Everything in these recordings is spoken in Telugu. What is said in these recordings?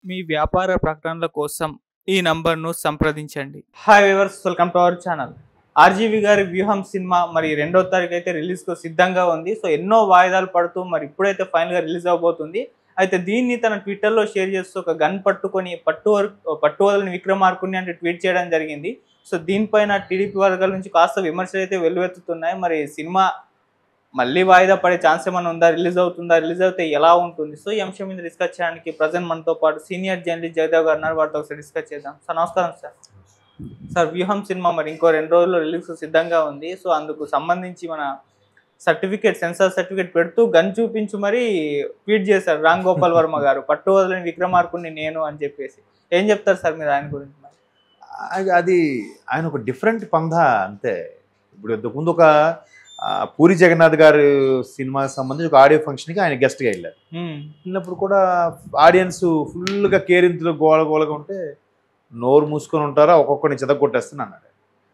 మీ వ్యాపార ప్రకటనల కోసం ఈ నంబర్ను సంప్రదించండి. Hi viewers, welcome to our channel. RGV గారి వ్యూహం సినిమా మరి 2వ తారీఖు అయితే రిలీజ్కు సిద్ధంగా ఉంది. సో ఎన్నో వాయిదాలు పడుతూ మరి ఇప్పుడైతే ఫైనల్గా రిలీజ్ అవబోతుంది. అయితే దీన్ని తన ట్విట్టర్లో షేర్ చేస్తూ ఒక గన్ పట్టుకొని పట్టువలని విక్రమార్కుని అంటే ట్వీట్ చేయడం జరిగింది. సో దీనిపైన టీడీపీ వర్గాల నుంచి కాస్త విమర్శలు అయితే వెల్లువెత్తుతున్నాయి. మరి సినిమా మళ్ళీ వాయిదా పడే ఛాన్స్ ఏమైనా ఉందా, రిలీజ్ అవుతుందా, రిలీజ్ అయితే ఎలా ఉంటుంది? సో ఈ అంశం మీద డిస్కస్ చేయడానికి ప్రజెంట్ మనతో పాటు సీనియర్ జర్నలిస్ట్ జయదేవ్ గారు ఉన్నారు. వారితో ఒకసారి డిస్కస్ చేద్దాం. సార్ నమస్కారం. సార్ వ్యూహం సినిమా మరి ఇంకో 2 రోజుల్లో రిలీజ్ సిద్ధంగా ఉంది. సో అందుకు సంబంధించి మన సెన్సార్ సర్టిఫికేట్ పెడుతూ గన్ చూపించు మరి ట్వీట్ చేశారు రామ్ గోపాల్ వర్మ గారు, పట్టు వదలని విక్రమార్కుని నేను అని చెప్పేసి. ఏం చెప్తారు సార్ మీరు ఆయన గురించి? అది ఆయన ఒక డిఫరెంట్ పందా అంతే. ఇప్పుడు ఇంతకుముందు ఒక పూరి జగన్నాథ్ గారు సినిమాకి సంబంధించి ఒక ఆడియో ఫంక్షన్కి ఆయన గెస్ట్గా వెళ్ళారు. వెళ్ళినప్పుడు కూడా ఆడియన్స్ ఫుల్గా కేరింతలు గోలగా ఉంటే నోరు మూసుకొని ఉంటారా, ఒక్కొక్కరిని చెదగొట్టేస్తాను అన్నాడు.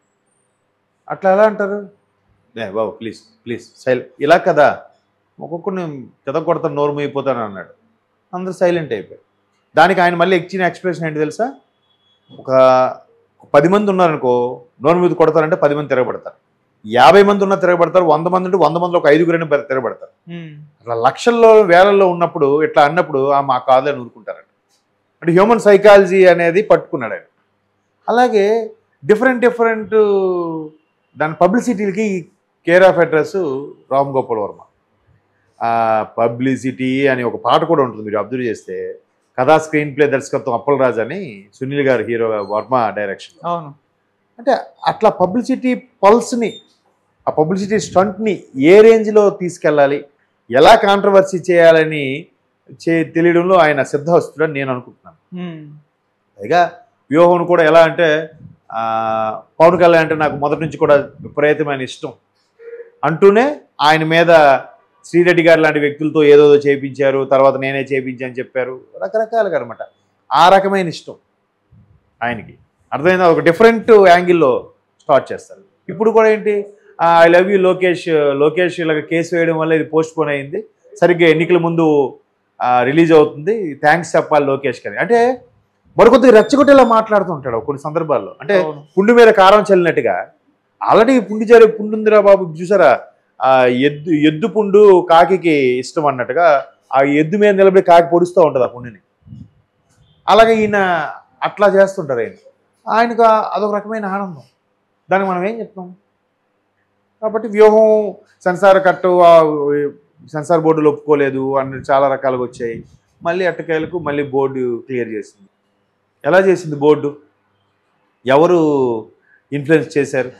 అట్లా ఎలా అంటారు? బాబు ప్లీజ్ ఇలా కదా, ఒక్కొక్కరిని చెదగొడతాను, నోరు మూయిపోతాను అన్నాడు. అందరూ సైలెంట్ అయిపోయారు. దానికి ఆయన మళ్ళీ ఇచ్చిన ఎక్స్ప్రెషన్ ఏంటి తెలుసా? ఒక 10 మంది ఉన్నారనుకో, నోరు మీద కొడతారంటే 10 మంది తిరగబడతారు. 50 మంది ఉన్నా తిరగబడతారు. 100 మంది ఉంటే 100 మందిలో ఒక 5గురైనా తిరగబడతారు. అట్లా లక్షల్లో వేలల్లో ఉన్నప్పుడు ఇట్లా అన్నప్పుడు మా కాదులని ఊరుకుంటారంట. అంటే హ్యూమన్ సైకాలజీ అనేది పట్టుకున్నాడు ఆయన. అలాగే డిఫరెంట్ దాని పబ్లిసిటీలకి care of address Ram Gopal Varma. Publicity అని ఒక పాట కూడా ఉంటుంది, మీరు అబ్జర్వ్ చేస్తే. కథా స్క్రీన్ ప్లే దర్శకత్వం అప్పలరాజు అని సునీల్ గారు హీరో, వర్మ డైరెక్షన్. అవును. అంటే అట్లా పబ్లిసిటీ పల్స్ని, ఆ పబ్లిసిటీ స్టంట్ని ఏ రేంజ్లో తీసుకెళ్ళాలి, ఎలా కాంట్రవర్సీ చేయాలని తెలియడంలో ఆయన సిద్ధహస్తుడని నేను అనుకుంటున్నాను. పైగా వ్యూహం కూడా ఎలా అంటే, పవన్ కళ్యాణ్ అంటే నాకు మొదటి నుంచి కూడా విపరీతమైన ఇష్టం అంటూనే ఆయన మీద శ్రీరెడ్డి గారు లాంటి వ్యక్తులతో ఏదో చేయించారు, తర్వాత నేనే చేయించాను చెప్పారు, రకరకాలుగా అనమాట. ఆ రకమైన ఇష్టం ఆయనకి అర్థమైందా? ఒక డిఫరెంట్ యాంగిల్లో స్టార్ట్ చేస్తారు. ఇప్పుడు కూడా ఏంటి, ఐ లవ్ యూ లోకేష్ ఇలాగ కేసు వేయడం వల్ల ఇది పోస్ట్ పోన్ అయింది, సరిగ్గా ఎన్నికల ముందు రిలీజ్ అవుతుంది, థ్యాంక్స్ చెప్పాలి లోకేష్ గారి అంటే మరికొద్దిగా రెచ్చగొట్టేలా మాట్లాడుతుంటాడు కొన్ని సందర్భాల్లో. అంటే పుండు మీద కారం చల్లినట్టుగా. ఆల్రెడీ పుండు ఉందిరా బాబు, చూసారా, ఎద్దు పుండు కాకి ఇష్టం అన్నట్టుగా ఆ ఎద్దు మీద నిలబడి కాకి పొడుస్తూ ఉంటుంది ఆ పుండుని. అలాగే ఈయన అట్లా చేస్తుంటారు. ఆయనకు అదొక రకమైన ఆనందం. దానికి మనం ఏం చెప్తాం? కాబట్టి వ్యూహం సెన్సార్ బోర్డులు ఒప్పుకోలేదు అన్ని చాలా రకాలుగా వచ్చాయి. మళ్ళీ అట్టకాయలకు మళ్ళీ బోర్డు క్లియర్ చేసింది. ఎలా చేసింది బోర్డు? ఎవరు ఇన్ఫ్లుయెన్స్ చేశారు?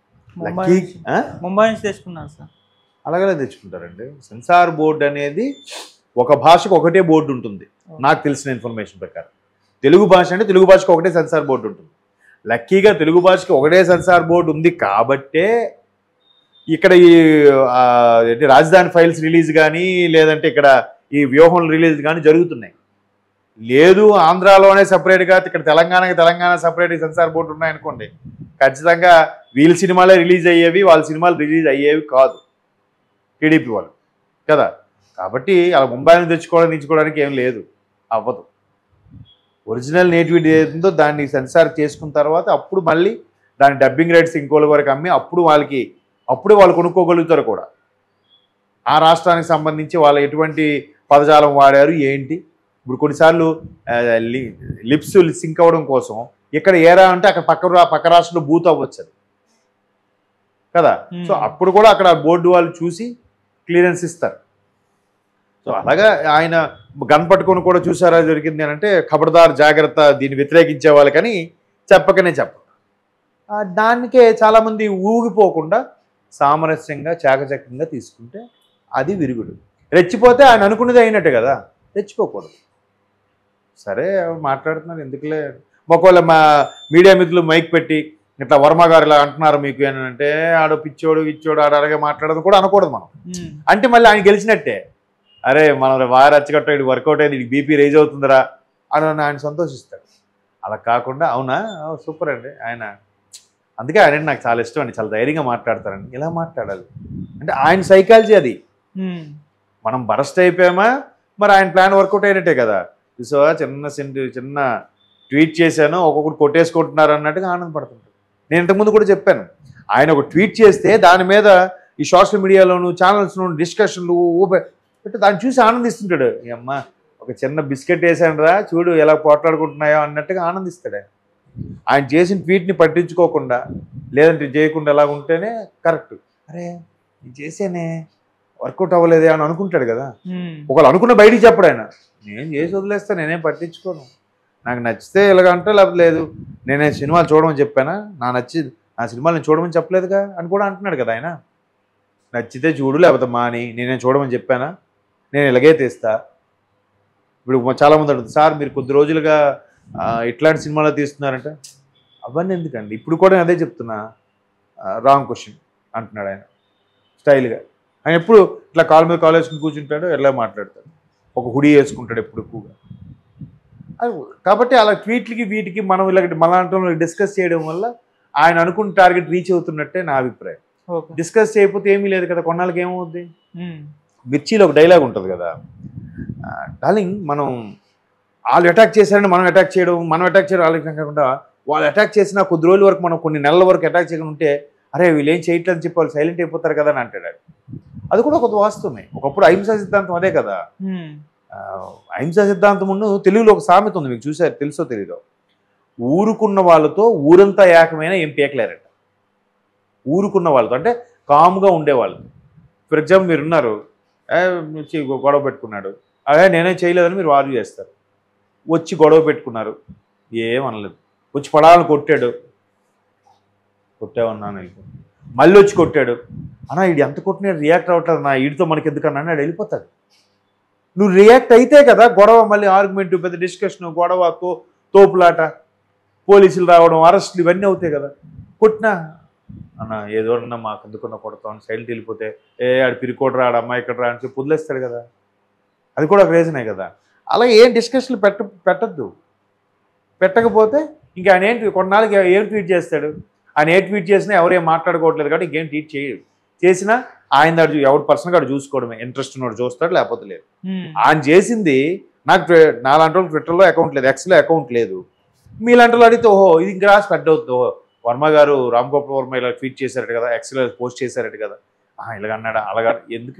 ముంబై నుంచి తెచ్చుకున్నారు సార్. అలాగే తెచ్చుకుంటారండి. సెన్సార్ బోర్డు అనేది ఒక భాషకు ఒకటే బోర్డు ఉంటుంది నాకు తెలిసిన ఇన్ఫర్మేషన్ ప్రకారం. తెలుగు భాష అంటే తెలుగు భాషకు ఒకటే సెన్సార్ బోర్డు ఉంటుంది. లక్కీగా తెలుగు భాషకి ఒకటే సెన్సార్ బోర్డు ఉంది కాబట్టే ఇక్కడ ఈ రాజధాని ఫైల్స్ రిలీజ్ కానీ, లేదంటే ఇక్కడ ఈ వ్యూహం రిలీజ్ కానీ జరుగుతున్నాయి. లేదు ఆంధ్రాలోనే సపరేట్గా, ఇక్కడ తెలంగాణ సపరేట్ సెన్సార్ బోర్డు ఉన్నాయనుకోండి, ఖచ్చితంగా వీళ్ళ సినిమాలే రిలీజ్ అయ్యేవి, వాళ్ళ సినిమాలు రిలీజ్ అయ్యేవి కాదు టీడీపీ వాళ్ళు కదా. కాబట్టి అలా ముంబైని తెచ్చుకోవడానికి ఏం లేదు, అవ్వదు. ఒరిజినల్ నేటివిటీ ఏదో దాన్ని సెన్సార్ చేసుకున్న తర్వాత అప్పుడు మళ్ళీ దాని డబ్బింగ్ రైట్స్ ఇంకోళ్ళ వరకు అమ్మి అప్పుడే వాళ్ళు కొనుక్కోగలుగుతారు కూడా. ఆ రాష్ట్రానికి సంబంధించి వాళ్ళు ఎటువంటి పదజాలం వాడారు ఏంటి. ఇప్పుడు కొన్నిసార్లు లిప్స్ సింక్ అవ్వడం కోసం ఇక్కడ ఏరా అంటే అక్కడ పక్క రాష్ట్రంలో బూత్ అవ్వచ్చు కదా. సో అప్పుడు కూడా అక్కడ బోర్డు వాళ్ళు చూసి క్లియరెన్స్ ఇస్తారు. సో అలాగా ఆయన గన్ పట్టుకొని కూడా చూసారా జరిగింది అని అంటే, ఖబర్దార్ జాగ్రత్త, దీన్ని వ్యతిరేకించే వాళ్ళకని చెప్పకనే చెప్పరు. దానికే చాలామంది ఊగిపోకుండా సామరస్యంగా చాకచక్యంగా తీసుకుంటే అది విరుగుడు. రెచ్చిపోతే ఆయన అనుకున్నది అయినట్టే కదా, రెచ్చిపోకూడదు. సరే మాట్లాడుతున్నారు ఎందుకులే, ఒకవేళ మా మీడియా మిత్రులు మైక్ పెట్టి ఇట్లా వర్మ గారు ఇలా అంటున్నారు మీకు అని అంటే, ఆడు పిచ్చోడు ఇచ్చోడు ఆడు అలాగే మాట్లాడదు కూడా అనకూడదు మనం. అంటే మళ్ళీ ఆయన గెలిచినట్టే. అరే మనం వారు రచ్చగట్ట ఇది వర్కౌట్ అయింది, ఇది బీపీ రైజ్ అవుతుందిరా అని ఆయన సంతోషిస్తాడు. అలా కాకుండా అవునా సూపర్ అండి ఆయన, అందుకే ఆయన నాకు చాలా ఇష్టం అండి, చాలా ధైర్యంగా మాట్లాడతారండి. ఇలా మాట్లాడాలి అంటే ఆయన సైకాలజీ అది. మనం బరస్ట్ అయిపోయామా, మరి ఆయన ప్లాన్ వర్కౌట్ అయినట్టే కదా. చూసావా చిన్న ట్వీట్ చేశాను ఒక్కొక్కరు కొట్టేసుకుంటున్నారు అన్నట్టుగా ఆనందపడుతుంటాడు. నేను ఇంతకుముందు కూడా చెప్పాను, ఆయన ఒక ట్వీట్ చేస్తే దాని మీద ఈ సోషల్ మీడియాలోను ఛానల్స్లోను డిస్కషన్లు పెట్టి దాన్ని చూసి ఆనందిస్తుంటాడు. అమ్మ ఒక చిన్న బిస్కెట్ వేసాను రా చూడు ఎలా పోట్లాడుకుంటున్నాయో అన్నట్టుగా ఆనందిస్తాడు. ఆయన చేసిన ట్వీట్ని పట్టించుకోకుండా లేదంటే చేయకుండా ఎలా ఉంటేనే కరెక్ట్. అరే నేను చేసేనే వర్కౌట్ అవ్వలేదే అని అనుకుంటాడు కదా. ఒకళ్ళు అనుకున్న బయటికి చెప్పడు ఆయన, నేను చేసి వదిలేస్తా నేనేం పట్టించుకోను, నాకు నచ్చితే ఇలాగంటే లేకపోతే లేదు, నేనే సినిమాలు చూడమని చెప్పానా, నా సినిమాలు నేను చూడమని చెప్పలేదుగా అని కూడా అంటున్నాడు కదా ఆయన. నచ్చితే చూడు లేకపోతే మాని, నేనేం చూడమని చెప్పానా, నేను ఇలాగే తీస్తా. ఇప్పుడు చాలామంది అడుగుతుంది, సార్ మీరు కొద్ది రోజులుగా ఇట్లాంటి సినిమాలో తీస్తున్నారంటే అవన్నీ ఎందుకండి, ఇప్పుడు కూడా నేను అదే చెప్తున్నా, రాంగ్ క్వశ్చన్ అంటున్నాడు ఆయన స్టైల్గా. ఆయన ఎప్పుడు ఇట్లా కాలు మీద కాలు వేసుకుని కూర్చుంటాడు, ఎలా మాట్లాడతాడు, ఒక హుడీ వేసుకుంటాడు ఎప్పుడు ఎక్కువగా. కాబట్టి అలా ట్వీట్లకి వీటికి మనం ఇలా మళ్ళీ డిస్కస్ చేయడం వల్ల ఆయన అనుకున్న టార్గెట్ రీచ్ అవుతున్నట్టే నా అభిప్రాయం. డిస్కస్ చేయకపోతే ఏమీ లేదు కదా, కొన్నాళ్ళకి ఏమవుద్ది. మిర్చిలో ఒక డైలాగ్ ఉంటుంది కదా, డార్లింగ్ మనం వాళ్ళు అటాక్ చేశారని మనం అటాక్ చేయడం వాళ్ళకి కాకుండా వాళ్ళు అటాక్ చేసిన కొద్ది రోజుల వరకు మనం కొన్ని నెలల వరకు అటాక్ చేయకుండా ఉంటే అరే వీళ్ళు ఏం చేయట్లేదు అని చెప్పి వాళ్ళు సైలెంట్ అయిపోతారు కదా అని అంటాడు. అది కూడా కొంత వాస్తవమే. ఒకప్పుడు అహింసా సిద్ధాంతం అదే కదా. అహింసా సిద్ధాంతం ముందు తెలుగులో ఒక సామెత ఉంది, మీకు చూసారు తెలుసో తెలీదో, ఊరుకున్న వాళ్ళతో ఊరంతా ఏకమైన ఏం పీకలేరట. ఊరుకున్న వాళ్ళతో అంటే కామ్గా ఉండేవాళ్ళు. ఫర్ ఎగ్జాంపుల్ మీరు ఉన్నారు, గొడవ పెట్టుకున్నాడు, అదే నేనే చేయలేదని మీరు ఆర్గ్యూ చేస్తారు. వచ్చి గొడవ పెట్టుకున్నారు, ఏమనలేదు, వచ్చి పడాలని కొట్టావన్నాను, మళ్ళీ వచ్చి కొట్టాడు, అన్నా వీడు ఎంత కొట్టినాడు రియాక్ట్ అవ్వట్లేదు నా, వీడితో మనకి ఎందుకన్నా అన్నాడు, వెళ్ళిపోతాడు. నువ్వు రియాక్ట్ అయితే కదా గొడవ, మళ్ళీ ఆర్గ్యుమెంట్, పెద్ద డిస్కషన్, గొడవ, తోపులాట, పోలీసులు రావడం, అరెస్టులు ఇవన్నీ అవుతాయి కదా. కొట్టినా అన్న ఏదో అన్నా మాకు ఎందుకున్నా కొడతాం సైలెంట్ వెళ్ళిపోతే ఆడు పిరికోడు రాడు అమ్మాయి ఇక్కడ రా అని చెప్పి వదిలేస్తాడు కదా. అది కూడా ఒక రీజనే కదా. అలా ఏం డిస్కషన్లు పెట్టద్దు. పెట్టకపోతే ఇంకా ఆయన ఏంటి కొన్నాళ్ళకి ఏం ట్వీట్ చేస్తాడు, ఆయన ఏ ట్వీట్ చేసినా ఎవరేం మాట్లాడుకోవట్లేదు కాబట్టి ఇంకేం ట్వీట్ చేసినా ఆయన దాడు ఎవరు పర్సనల్గా చూసుకోవడమే, ఇంట్రెస్ట్ ఉన్నవాడు చూస్తాడు లేకపోతే లేదు. ఆయన చేసింది నాలాంటి వాళ్ళు ట్విట్టర్లో అకౌంట్ లేదు, ఎక్స్లో అకౌంట్ లేదు, మీలాంటి వాళ్ళు అడిగితే ఓహో ఇది ఇంకా రాసి పెట్టవద్దు, వర్మ గారు రామ్ గోపాల్ వర్మ ఇలా ట్వీట్ చేశారట కదా, ఎక్స్లో పోస్ట్ చేశారట కదా, ఇలాగన్నాడా అలాగా ఎందుకు.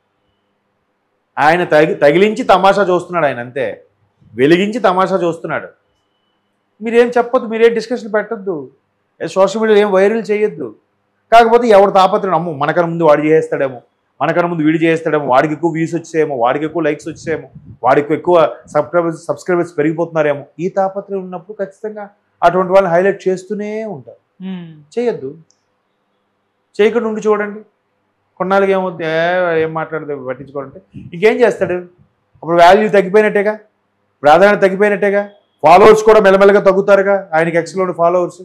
ఆయన తగిలించి తమాషా చూస్తున్నాడు, ఆయన అంతే వెలిగించి తమాషా చూస్తున్నాడు. మీరేం చెప్పొద్దు, మీరేం డిస్కషన్ పెట్టద్దు, సోషల్ మీడియాలో ఏం వైరల్ చేయొద్దు. కాకపోతే ఎవరు తాపత్రం, అమ్మో మనకన్నా ముందు వాడు చేస్తాడేమో, మనకన్నా ముందు వీడు చేస్తాడేమో, వాడికి ఎక్కువ వ్యూస్ వచ్చేమో, వాడికి ఎక్కువ లైక్స్ వచ్చేమో, వాడికి ఎక్కువ సబ్స్క్రైబర్స్ పెరిగిపోతున్నారేమో, ఈ తాపత్రం ఉన్నప్పుడు ఖచ్చితంగా అటువంటి వాళ్ళని హైలైట్ చేస్తూనే ఉంటారు. చేయొద్దు, చేయకుండా ఉండి చూడండి, కొన్నాళ్ళకి ఏమవుతుంది, ఏం మాట్లాడితే పట్టించుకోవాలంటే ఇంకేం చేస్తాడు. అప్పుడు వాల్యూ తగ్గిపోయినట్టేగా, ప్రాధాన్యత తగ్గిపోయినట్టేగా, ఫాలోవర్స్ కూడా మెల్లమెల్లగా తగ్గుతారుగా ఆయనకి ఎక్స్లోని ఫాలోవర్స్.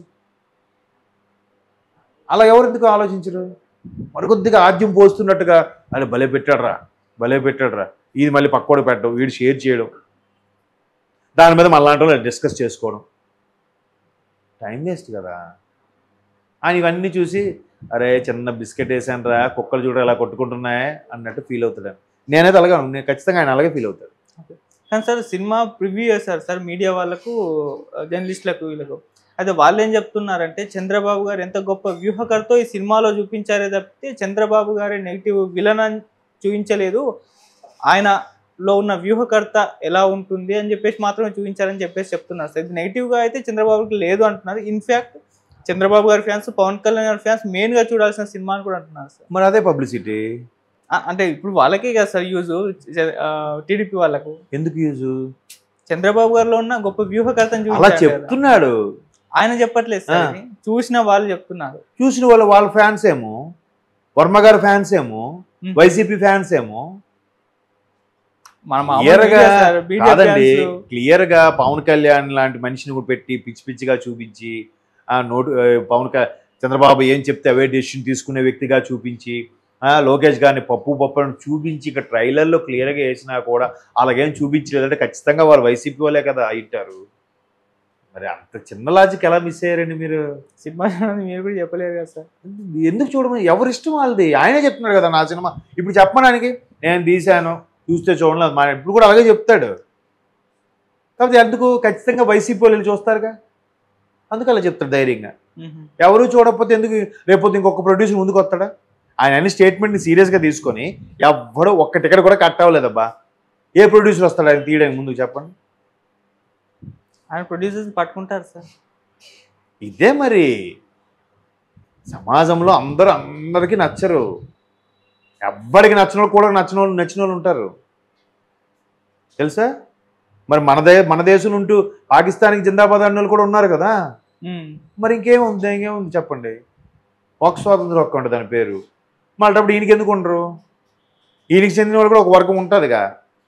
అలా ఎవరు ఎందుకు ఆలోచించరు. మరికొద్దిగా ఆద్యం పోస్తున్నట్టుగా అది భలే పెట్టాడురా ఇది మళ్ళీ పక్కోడు పెట్టడం, వీడు షేర్ చేయడం, దాని మీద మళ్ళీ డిస్కస్ చేసుకోవడం, టైం వేస్ట్ కదా. ఆయన ఇవన్నీ చూసి అరే చిన్న బిస్కెట్ వేసాను రా, కుక్కలు చూడ ఎలా కొట్టుకుంటున్నాయే అన్నట్టు ఫీల్ అవుతాడు. నేనైతే అలాగే ఖచ్చితంగా ఆయన అలాగే ఫీల్ అవుతాడు. కానీ సార్ సినిమా ప్రివ్యూ చేస్తారు సార్ మీడియా వాళ్ళకు, జర్నలిస్టులకు, వీళ్ళకు. అయితే వాళ్ళు ఏం చెప్తున్నారంటే చంద్రబాబు గారు ఎంత గొప్ప వ్యూహకర్తో ఈ సినిమాలో చూపించారే తప్పితే చంద్రబాబు గారి నెగిటివ్ విలన్ అని చూపించలేదు, ఆయనలో ఉన్న వ్యూహకర్త ఎలా ఉంటుంది అని చెప్పేసి మాత్రమే చూపించారని చెప్పేసి చెప్తున్నారు సార్. ఇది నెగిటివ్గా అయితే చంద్రబాబుకి లేదు అంటున్నారు. ఇన్ఫ్యాక్ట్ చంద్రబాబు గారి ఫ్యాన్స్, పవన్ కళ్యాణ్ గారి ఫ్యాన్స్ మెయిన్గా చూడాల్సిన సినిమా అని కూడా అంటున్నారు సార్. మరి అదే పబ్లిసిటీ అంటే ఇప్పుడు వాళ్ళకే కదా సార్ యూజ్, టీడీపీ వాళ్ళకు ఎందుకు యూజ్? చంద్రబాబు గారిలో ఉన్న గొప్ప వ్యూహకర్తను అలా చెప్తున్నాడు, ఆయన చెప్పట్లేదు సార్, చూసిన వాళ్ళు చెప్తున్నారు. చూసిన వాళ్ళ ఫ్యాన్స్ ఏమో వర్మ గారి ఫ్యాన్స్ ఏమో వైసీపీ ఫ్యాన్స్ ఏమో క్లియర్ గా పవన్ కళ్యాణ్ లాంటి మనిషిని కూడా పెట్టి పిచ్చి పిచ్చిగా చూపించి చంద్రబాబు ఏం చెప్తే అవే డెసిషన్ తీసుకునే వ్యక్తిగా చూపించి, లోకేష్ గారిని పప్పుని చూపించి ఇక ట్రైలర్లో క్లియర్గా వేసినా కూడా అలాగేం చూపించలేదంటే ఖచ్చితంగా వారు వైసీపీ వాళ్ళే కదా అయిట్టారు. మరి అంత చిన్న లాజిక్ ఎలా మిస్ అయ్యారండి మీరు? సినిమా మీరు కూడా చెప్పలేరు కదా సార్. ఎందుకు చూడమని, ఎవరి ఇష్టం వాళ్ళది. ఆయనే చెప్తున్నాడు కదా నా సినిమా ఇప్పుడు చెప్పడానికి నేను తీశాను, చూస్తే చూడలేదు, ఇప్పుడు కూడా అలాగే చెప్తాడు. కాబట్టి ఎందుకు ఖచ్చితంగా వైసీపీ వాళ్ళు చూస్తారుగా, అందుకు అలా చెప్తాడు ధైర్యంగా. మ్మ్. ఎవరు చూడకపోతే ఎందుకు రేపొద్దు ఇంకొక ప్రొడ్యూసర్ ముందుకు వస్తాడా? ఆయన అన్ని స్టేట్మెంట్ని సీరియస్గా తీసుకొని ఎవ్వడు ఒక్క టికెట్ కూడా కట్ అవ్వలేదబ్బా, ఏ ప్రొడ్యూసర్ వస్తాడు ఆయన తీయడానికి ముందుకు చెప్పండి? ఆయన ప్రొడ్యూసర్స్ పట్టుకుంటారు సార్. ఇదే మరి సమాజంలో అందరికీ నచ్చరు, ఎవ్వడికి నచ్చిన వాళ్ళు కూడా నచ్చిన వాళ్ళు ఉంటారు తెలుసా. మరి మన దేశం ఉంటూ పాకిస్తాన్కి జిందాబాద్ అన్న వాళ్ళు కూడా ఉన్నారు కదా. మరి ఇంకేముంది చెప్పండి, వాక్ స్వాతంత్రం హక్కు ఉంటుంది దాని పేరు. మళ్ళీ అప్పుడు ఈయనకి ఎందుకు ఉండరు? ఈయనకి చెందిన వాళ్ళు కూడా ఒక వర్గం ఉంటుందిగా.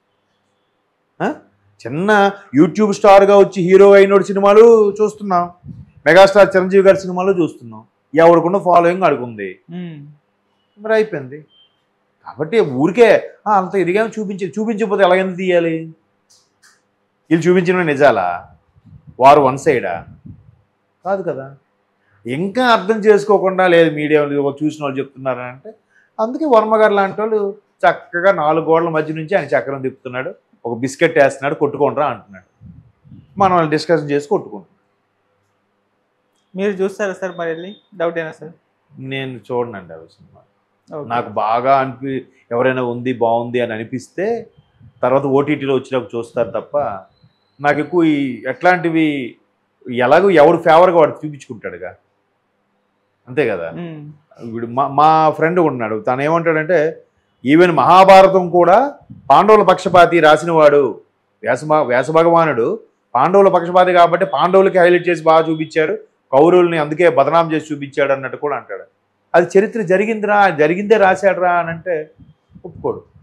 చిన్న యూట్యూబ్ స్టార్గా వచ్చి హీరో అయినోడు సినిమాలు చూస్తున్నాం, మెగాస్టార్ చిరంజీవి గారి సినిమాలు చూస్తున్నాం, ఎవరికున్న ఫాలోయింగ్ అడుగుంది, మరి అయిపోయింది. కాబట్టి ఊరికే అంత ఇదిగా చూపించకపోతే ఎలాగైనా తీయాలి? వీళ్ళు చూపించిన నిజాలా, వారు వన్ సైడా? కాదు కదా. ఇంకా అర్థం చేసుకోకుండా లేదు మీడియా చూసిన వాళ్ళు చెప్తున్నారని అంటే, అందుకే వర్మ గారు లాంటి వాళ్ళు చక్కగా 4 గోడల మధ్య నుంచి ఆయన చక్రం తిప్పుతున్నాడు, ఒక బిస్కెట్ వేస్తున్నాడు, కొట్టుకోండిరా అంటున్నాడు, మనం వాళ్ళు డిస్కషన్ చేసి కొట్టుకుంటాం. మీరు చూస్తారా సార్ మరి వెళ్ళి? డౌట్ ఏనా సార్? నేను చూడనండి అవి సినిమా. నాకు బాగా ఎవరైనా బాగుంది అని అనిపిస్తే తర్వాత ఓటీటీలో వచ్చినప్పుడు చూస్తారు తప్ప, నాకు ఎక్కువ ఎట్లాంటివి ఎలాగో ఎవడు ఫేవర్గా వాడు చూపించుకుంటాడుగా, అంతే కదా. ఇప్పుడు మా ఫ్రెండ్ ఉన్నాడు, తను ఏమంటాడంటే ఈవెన్ మహాభారతం కూడా పాండవుల పక్షపాతి రాసినవాడు వ్యాస భగవానుడు పాండవుల పక్షపాతి కాబట్టి పాండవులకి హైలైట్ చేసి బాగా చూపించారు, కౌరవుల్ని అందుకే బదనాం చేసి చూపించాడు అన్నట్టు కూడా అంటాడు. అది చరిత్ర జరిగిందే రాశాడురా అని అంటే ఒప్పుకోడు.